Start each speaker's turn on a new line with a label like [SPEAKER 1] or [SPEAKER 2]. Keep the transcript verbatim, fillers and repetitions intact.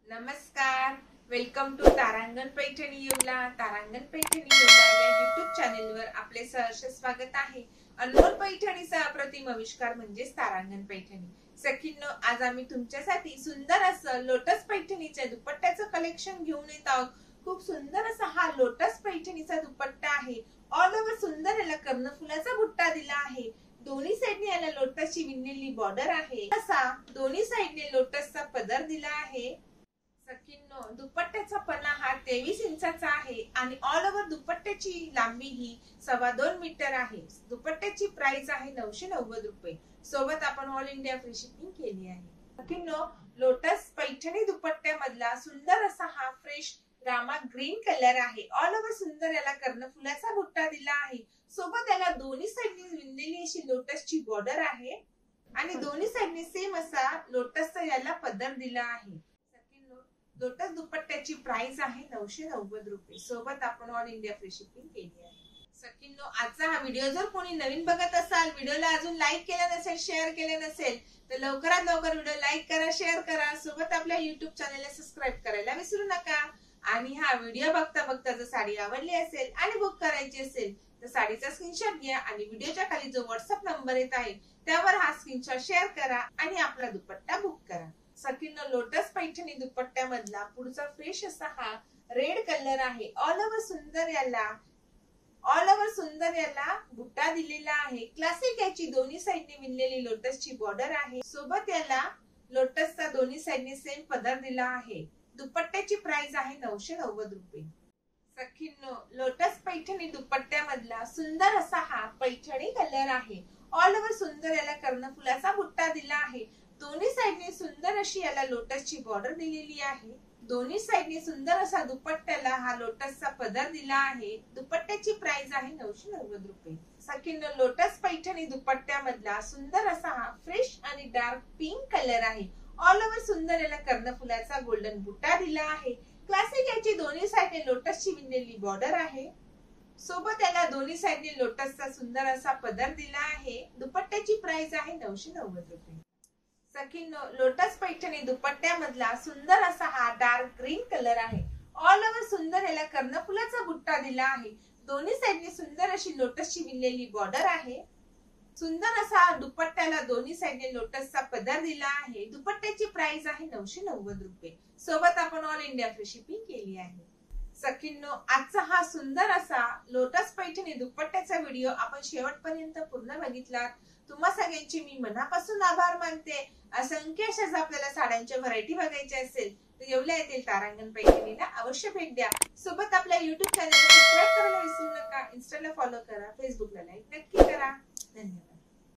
[SPEAKER 1] नमस्कार, welcome to Tarangan Paithani Yeola. Tarangan Paithani Yeola या YouTube चॅनेलवर आपले सहर्ष स्वागत आहे. अनमोल पैठणीचा अप्रतिम आविष्कार म्हणजे तारांगण पैठणी. सखींनो, आज आम्ही तुमच्यासाठी सुंदर असं लोटस पैठणीच्या दुपट्ट्याचं कलेक्शन घेऊन येत आहोत. खूप सुंदर असा हा लोटस पैठणीचा दुपट्टा आहे. ऑल ओव्हर सुंदर याला कर्णफुलाचा बुट्टा दिला आहे. दोन्ही साइडने याला लोटसची विणलेली बॉर्डर आहे. असा दोन्ही साइडने लोटसचा पदर दिला आहे. सखींनो, दुपट्ट्याचा पल्ला हा तेवीस इंचाचा आहे आणि ऑल ओव्हर दुपट्ट्याची लांबी ही सव्वा दोन मीटर आहे. दुपट्ट्याची प्राइस आहे नऊशे नव्वद रुपये. सोबत आपण ऑल इंडिया फ्री शिपिंग केली आहे. सखींनो, लोटस पैठणी दुपट्ट्यामधला सुंदर असा हा फ्रेश रामा ग्रीन कलर आहे. ऑल ओव्हर सुंदर याला कर्णफुलाचा बुट्टा दिला आहे. सोबत याला दोन्ही साइडने विणलेली अशी लोटसची बॉर्डर आहे आणि दोन्ही साइडने सेम असा लोटसचा याला पदर दिला आहे. लोटस दुपट्ट्याची प्राइस आहे नऊशे नव्वद रुपये. सोबत आपण ऑल इंडिया फ्री शिपिंग केली आहे. सखींनो, आजचा हा व्हिडिओ जर कोणी नवीन बघत असाल, व्हिडिओला अजून लाईक केलं नसेल, शेअर केलं नसेल तर लवकरात लवकर व्हिडिओ लाईक करा, शेअर करा. सोबत आपल्या युट्यूब चॅनलला सबस्क्राईब करायला विसरू नका. आणि हा व्हिडिओ बघता बघता जर साडी आवडली असेल आणि बुक करायची असेल तर साडीचा स्क्रीनशॉट घ्या आणि व्हिडिओच्या खाली जो व्हॉट्सअप नंबर येत आहे त्यावर हा स्क्रीनशॉट शेअर करा आणि आपला दुपट्टा बुक करा. सखींनो, लोटस पैठणी दुपट्ट्यामधला पुढचा फ्रेश असा हा रेड कलर आहे. ऑल ओव्हर सुंदर याला ऑल ओव्हर सुंदर याला बुट्टा दिलेला आहे. क्लासिक याची दोन्ही साइडने विणलेली लोटसची बॉर्डर आहे. सोबत याला लोटसचा दोन्ही साइडने सेम पदर दिला आहे. दुपट्ट्याची प्राइस आहे नऊशे नव्वद रुपये. सखींनो, लोटस पैठणी दुपट्ट्यामधला सुंदर असा हा पैठणी कलर आहे. ऑल ओव्हर सुंदर याला कर्णफुलाचा बुट्टा दिला आहे. दोन्ही साइडने सुंदर अशी याला लोटसची बॉर्डर दिलेली आहे. दोन्ही साइडने सुंदर असा दुपट्ट्याला हा लोटसचा पदर दिला आहे. दुपट्ट्याची प्राइस आहे नऊशे नव्वद रुपये. सखींनो, लोटस पैठणी दुपट्ट्यामधला सुंदर असा हा फ्रेश आणि डार्क पिंक कलर आहे. ऑल ओव्हर सुंदर याला कर्णफुलाचा गोल्डन बुट्टा दिला आहे. क्लासिक याची दोन्ही साइडने लोटसची विणलेली बॉर्डर आहे. सोबत याला दोन्ही साइडने लोटसचा सुंदर असा पदर दिला आहे. दुपट्ट्याची प्राइस आहे नऊशे नव्वद रुपये. सखींनो, लोटस पैठणी दुपट्ट्यामधला सुंदर असा हा डार्क ग्रीन कलर आहे. ऑल ओव्हर सुंदर याला कर्णफुलाचा बुट्टा दिला आहे. दोन्ही साइडने सुंदर अशी लोटसची विणलेली बॉर्डर आहे. सुंदर असा दुपट्ट्याला दोन्ही साइडने लोटसचा पदर दिला आहे. दुपट्ट्याची प्राइस आहे नऊशे नव्वद रुपये. सोबत आपण ऑल इंडिया फ्री शिपिंग केली आहे. सखींनो, आजचा हा सुंदर असा लोटस पैठणी दुपट्ट्याचा व्हिडिओ आपण शेवटपर्यंत पूर्ण बघितलात. तुम्हा सगळ्यांची मी मनापासून आभार मानते. असंख्य अशाच आपल्याला साड्यांच्या व्हरायटी बघायची असेल तर येवला येथील तारांगण पैठणीला अवश्य भेट द्या. सोबत आपल्या युट्यूब चॅनलला सबस्क्राईब करायला विसरू नका. इन्स्टाला फॉलो करा, फेसबुकला लाईक नक्की करा. धन्यवाद.